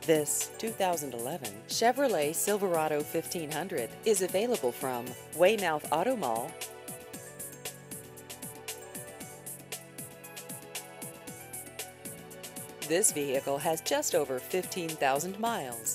This 2011 Chevrolet Silverado 1500 is available from Weymouth Auto Mall. This vehicle has just over 15,000 miles.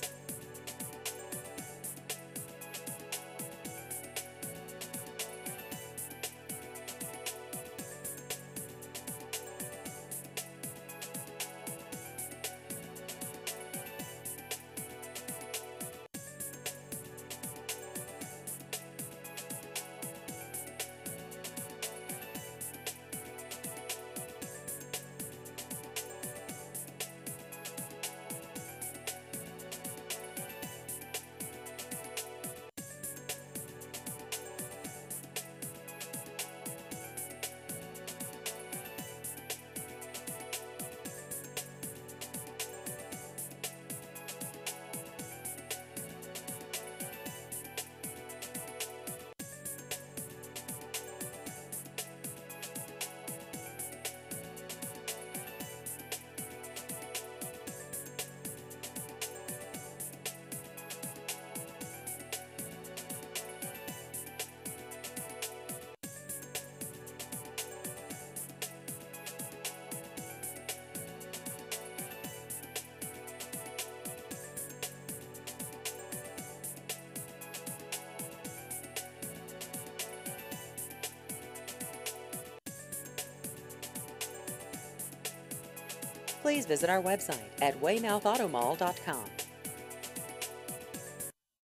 Please visit our website at weymoutautomall.com.